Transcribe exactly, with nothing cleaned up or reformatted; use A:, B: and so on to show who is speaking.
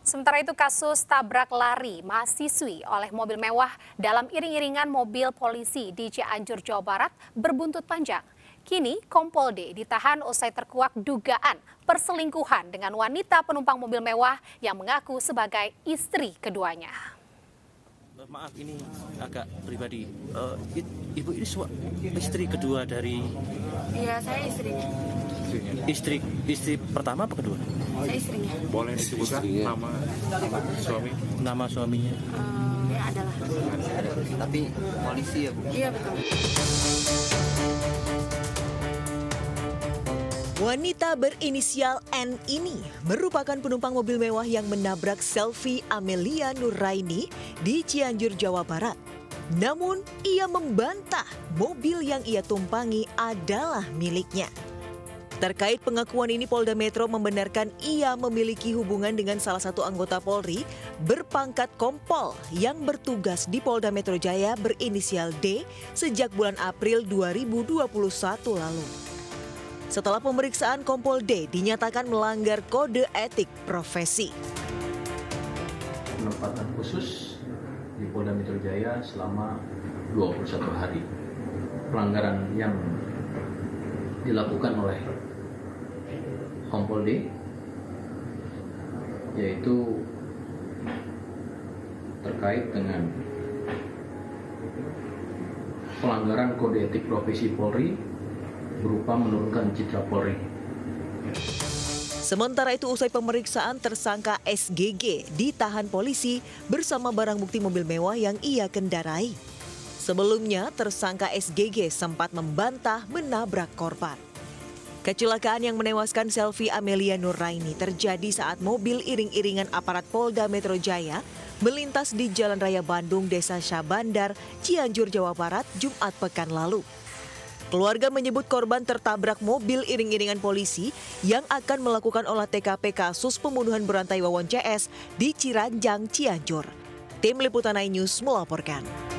A: Sementara itu kasus tabrak lari mahasiswi oleh mobil mewah dalam iring-iringan mobil polisi di Cianjur, Jawa Barat berbuntut panjang. Kini Kompol D ditahan usai terkuak dugaan perselingkuhan dengan wanita penumpang mobil mewah yang mengaku sebagai istri keduanya.
B: Maaf, ini agak pribadi. Uh, ibu ini istri kedua dari...
C: Iya, saya istrinya.
B: Istri istri pertama apa kedua?
C: Saya istrinya.
D: Boleh disebutkan nama suami?
B: Nama suaminya?
C: Uh, ya adalah.
E: Tapi polisi ya, Bu?
C: Iya, betul.
F: Wanita berinisial N ini merupakan penumpang mobil mewah yang menabrak Selvi Amelia Nuraini di Cianjur, Jawa Barat. Namun, ia membantah mobil yang ia tumpangi adalah miliknya. Terkait pengakuan ini, Polda Metro membenarkan ia memiliki hubungan dengan salah satu anggota Polri berpangkat Kompol yang bertugas di Polda Metro Jaya berinisial D sejak bulan April dua ribu dua puluh satu lalu. Setelah pemeriksaan, Kompol D dinyatakan melanggar kode etik profesi.
G: Penempatan khusus di Polda Metro Jaya selama dua puluh satu hari. Pelanggaran yang dilakukan oleh Kompol D yaitu terkait dengan pelanggaran kode etik profesi Polri berupa menurunkan citra Polri.
F: Sementara itu, usai pemeriksaan, tersangka S G G ditahan polisi bersama barang bukti mobil mewah yang ia kendarai. Sebelumnya, tersangka S G G sempat membantah menabrak korban. Kecelakaan yang menewaskan Selvi Amelia Nuraini terjadi saat mobil iring-iringan aparat Polda Metro Jaya melintas di Jalan Raya Bandung, Desa Syabandar, Cianjur, Jawa Barat, Jumat pekan lalu. Keluarga menyebut korban tertabrak mobil iring-iringan polisi yang akan melakukan olah T K P kasus pembunuhan berantai Wawon C S di Ciranjang, Cianjur. Tim Liputan iNews melaporkan.